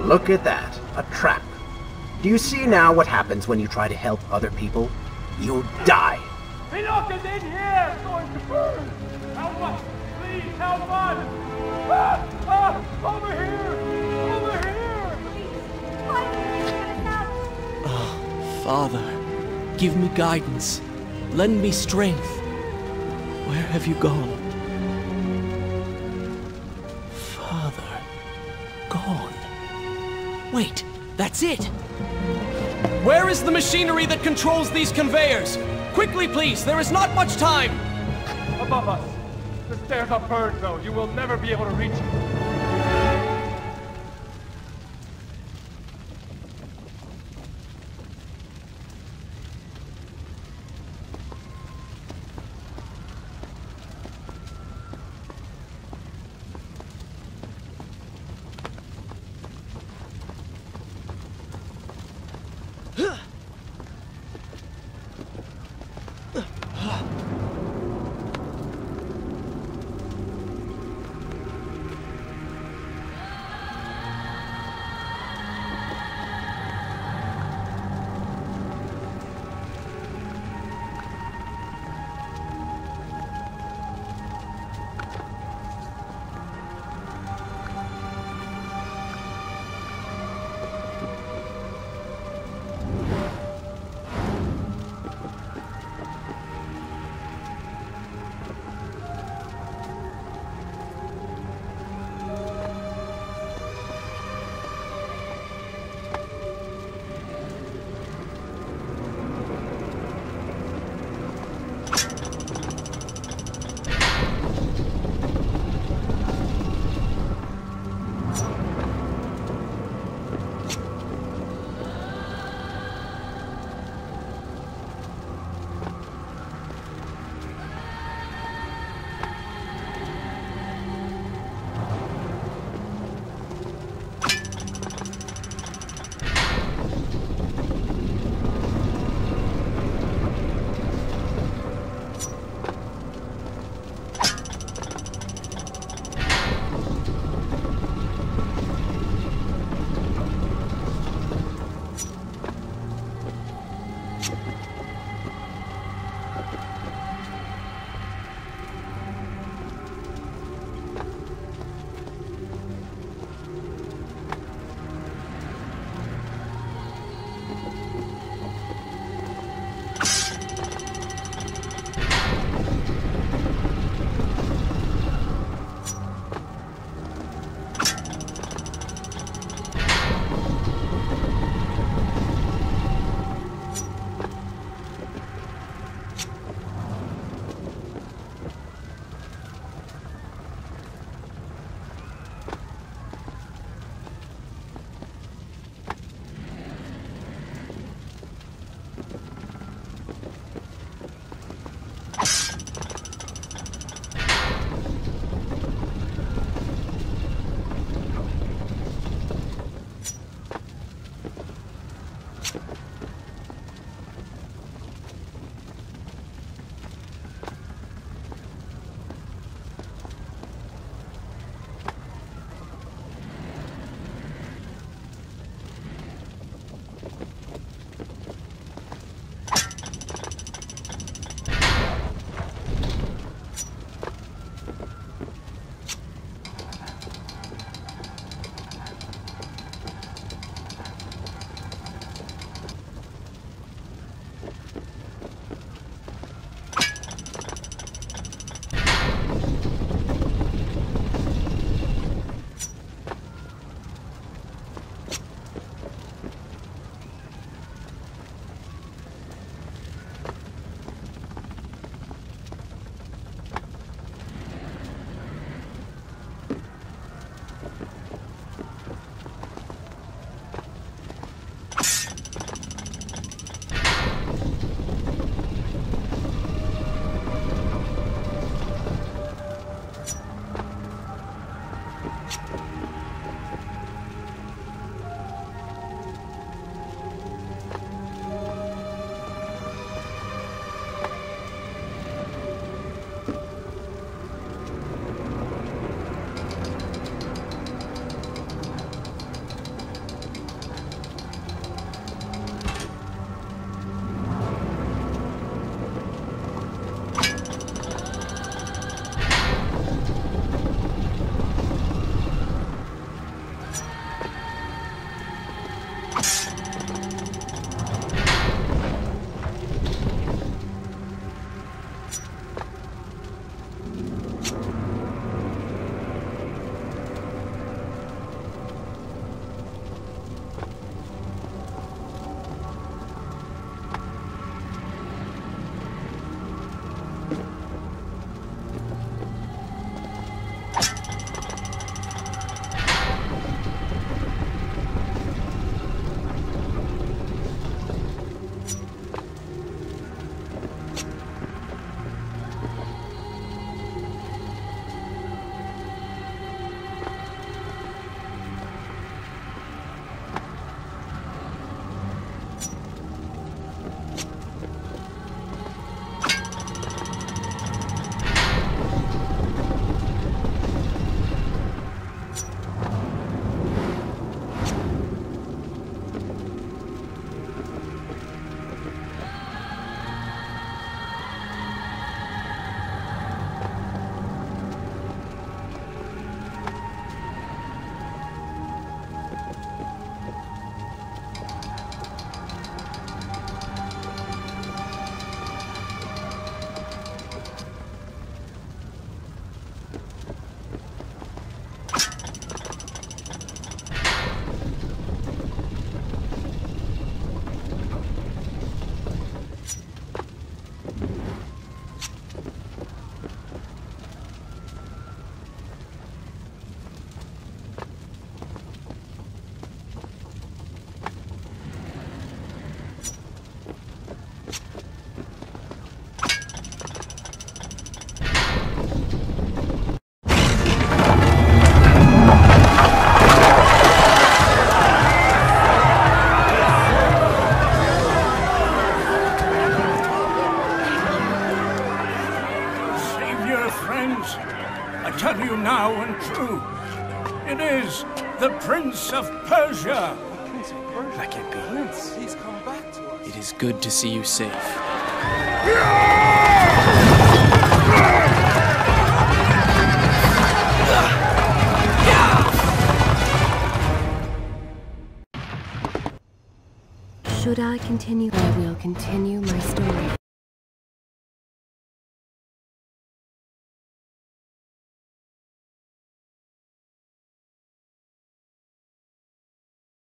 Look at that. A trap. Do you see now what happens when you try to help other people? You die. Enoch is in here! It's going to burn! Help us! Please, help us! Over here! Over here! Oh, Father, give me guidance. Lend me strength. Where have you gone? Father, gone. Wait, that's it! Where is the machinery that controls these conveyors? Quickly, please, there is not much time! Above us. The stairs are burned, though. You will never be able to reach it. I tell you now and true, it is the Prince of Persia. That can't be. Prince, he's come back to us. It is good to see you safe. Should I continue? I will continue my story.